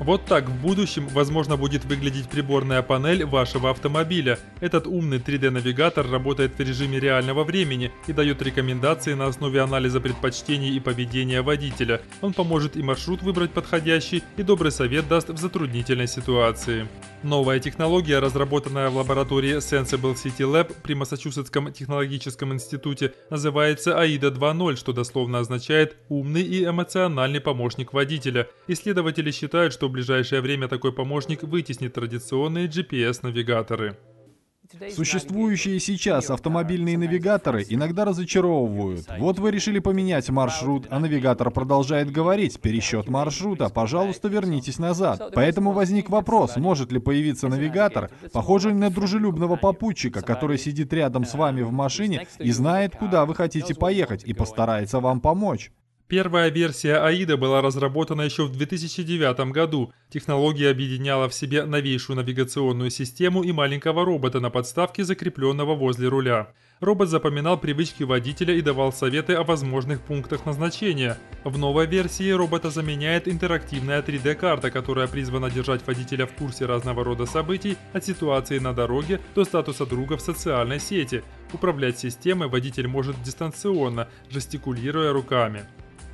Вот так в будущем, возможно, будет выглядеть приборная панель вашего автомобиля. Этот умный 3D-навигатор работает в режиме реального времени и дает рекомендации на основе анализа предпочтений и поведения водителя. Он поможет и маршрут выбрать подходящий, и добрый совет даст в затруднительной ситуации. Новая технология, разработанная в лаборатории Sensible City Lab при Массачусетском технологическом институте, называется AIDA 2.0, что дословно означает «умный и эмоциональный помощник водителя». Исследователи считают, что в ближайшее время такой помощник вытеснит традиционные GPS-навигаторы. Существующие сейчас автомобильные навигаторы иногда разочаровывают. Вот вы решили поменять маршрут, а навигатор продолжает говорить: пересчет маршрута, пожалуйста, вернитесь назад. Поэтому возник вопрос, может ли появиться навигатор, похожий на дружелюбного попутчика, который сидит рядом с вами в машине и знает, куда вы хотите поехать, и постарается вам помочь. Первая версия AIDA была разработана еще в 2009 году. Технология объединяла в себе новейшую навигационную систему и маленького робота на подставке, закрепленного возле руля. Робот запоминал привычки водителя и давал советы о возможных пунктах назначения. В новой версии робота заменяет интерактивная 3D-карта, которая призвана держать водителя в курсе разного рода событий, от ситуации на дороге до статуса друга в социальной сети. Управлять системой водитель может дистанционно, жестикулируя руками.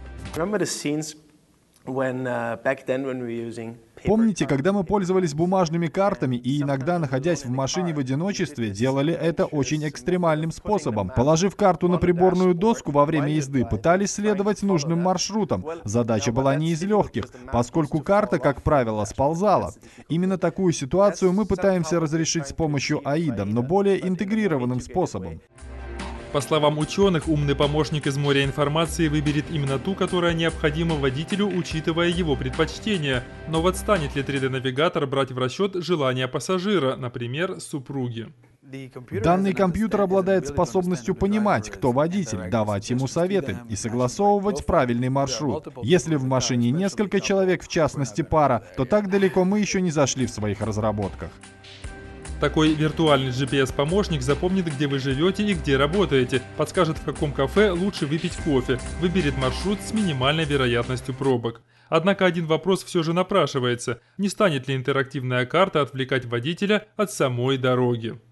Помните, когда мы пользовались бумажными картами и иногда, находясь в машине в одиночестве, делали это очень экстремальным способом? Положив карту на приборную доску во время езды, пытались следовать нужным маршрутам. Задача была не из легких, поскольку карта, как правило, сползала. Именно такую ситуацию мы пытаемся разрешить с помощью AIDA, но более интегрированным способом. По словам ученых, умный помощник из моря информации выберет именно ту, которая необходима водителю, учитывая его предпочтения. Но вот станет ли 3D-навигатор брать в расчет желания пассажира, например, супруги? Данный компьютер обладает способностью понимать, кто водитель, давать ему советы и согласовывать правильный маршрут. Если в машине несколько человек, в частности пара, то так далеко мы еще не зашли в своих разработках. Такой виртуальный GPS-помощник запомнит, где вы живете и где работаете, подскажет, в каком кафе лучше выпить кофе, выберет маршрут с минимальной вероятностью пробок. Однако один вопрос все же напрашивается: не станет ли интерактивная карта отвлекать водителя от самой дороги?